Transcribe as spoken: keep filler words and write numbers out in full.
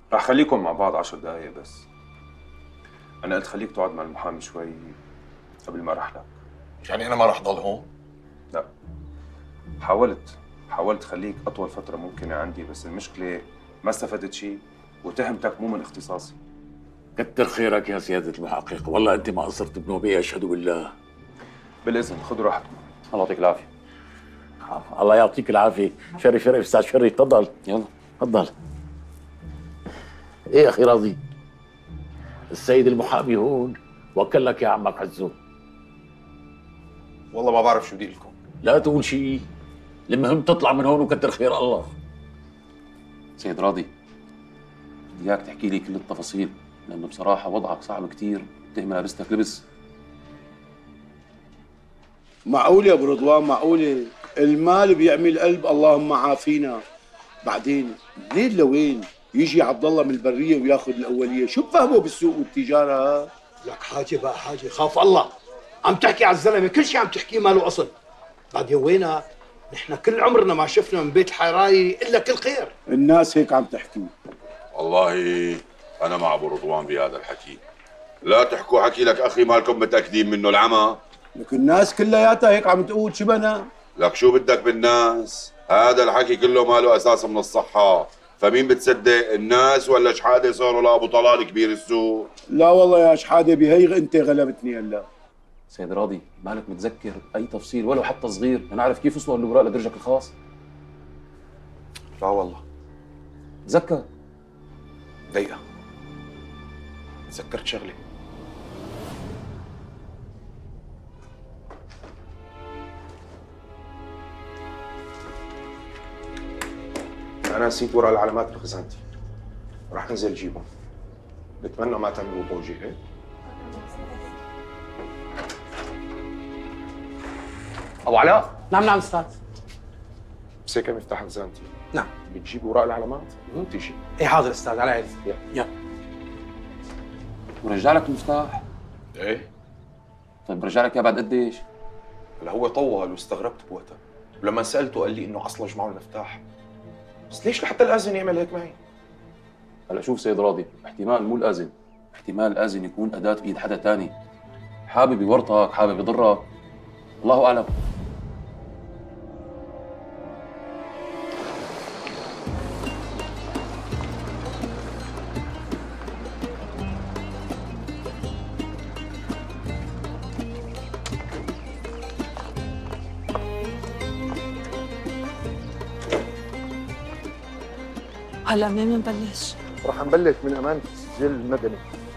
رح خليكم مع بعض عشر دقايق بس. أنا قلت خليك تقعد مع المحامي شوي قبل ما أرحلك. يعني أنا ما رح ضل هون؟ لا، حاولت حاولت خليك أطول فترة ممكنة عندي، بس المشكلة ما استفدت شيء وتهمتك مو من اختصاصي. كتر خيرك يا سيادة المحقق، والله أنت ما قصرت بنوبة، أشهد بالله. بالإذن، خذوا راحتكم. الله يعطيك العافية. الله يعطيك العافية. شري شري أستاذ شري، تفضل. يلا تفضل. إيه يا أخي راضي؟ السيد المحامي هون وكلك يا عمك عزو. والله ما بعرف شو بدي لكم. لا تقول شيء، المهم تطلع من هون وكتر خير الله. سيد راضي، بدي اياك تحكي لي كل التفاصيل، لأنه بصراحة وضعك صعب كتير، بتهمل لابستك لبس. معقول يا ابو رضوان؟ معقولة؟ المال بيعمل قلب، اللهم عافينا. بعدين منين لوين يجي عبد الله من البرية وياخذ الأولية؟ شو بفهمه بالسوق والتجارة؟ لك حاجة بقى حاجة، خاف الله. عم تحكي على الزلمة كل شيء عم تحكيه ما له أصل. بعدين وينها؟ نحن كل عمرنا ما شفنا من بيت الحراي إلا كل خير. الناس هيك عم تحكي. والله أنا مع أبو رضوان بهذا الحكي. لا تحكوا حكي لك أخي مالكم متأكدين منه العمى. لك الناس كلياتها هيك عم تقول، شو بنا؟ لك شو بدك بالناس؟ هذا الحكي كله ما له أساس من الصحة، فمين بتصدق الناس ولا شحادة صاروا لأبو طلال كبير السوق؟ لا والله يا شحادة بهيغ أنت غلبتني هلا. سيد راضي، مالك متذكر أي تفصيل ولو حتى صغير لنعرف كيف وصلوا الأوراق لدرجك الخاص؟ لا والله. تذكر. دقيقة، تذكرت شغلة. أنا نسيت ورق العلامات بخزانتي، راح أنزل جيبهم. بتمنى ما تعملوا بوجي هيك. أبو علاء. نعم نعم استاذ. بس هيك مفتاح خزانتي. نعم. بتجيب ورق العلامات وتيجي. ايه حاضر استاذ، على عيني. يلا. ورجع لك المفتاح؟ ايه. طيب رجع لك اياه بعد قديش؟ هلا هو طول واستغربت بوقتها، ولما سألته قال لي إنه عصلج معه المفتاح. بس ليش لحتى الآذن يعمل هيك معي؟ هلا شوف سيد راضي، احتمال مو الآذن، احتمال الآذن يكون أداة بإيد حدا تاني، حابب يورطك، حابب يضرك، الله أعلم. هلا منين بنبلش؟ رح نبلش من أمانة السجل المدني.